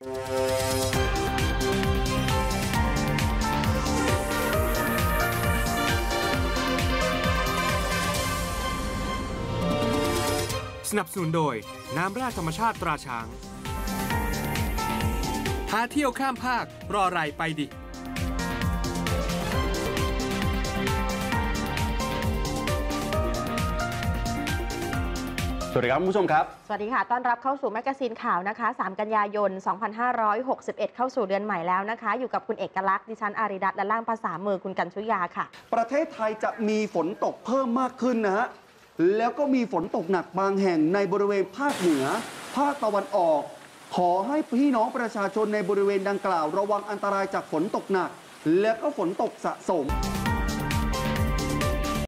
สนับสนุนโดยน้ำแร่ธรรมชาติตราช้างหาเที่ยวข้ามภาครออะไรไปดิสวัสดีครับคุณผู้ชมครับสวัสดีค่ะต้อนรับเข้าสู่แมกกาซีนข่าวนะคะ3 กันยายน 2561 เข้าสู่เดือนใหม่แล้วนะคะอยู่กับคุณเอกลักษณ์ดิฉันอาริดัตและล่ามภาษามือคุณกัญชุยาค่ะประเทศไทยจะมีฝนตกเพิ่มมากขึ้นนะฮะแล้วก็มีฝนตกหนักบางแห่งในบริเวณภาคเหนือภาคตะวันออกขอให้พี่น้องประชาชนในบริเวณดังกล่าวระวังอันตรายจากฝนตกหนักและก็ฝนตกสะสม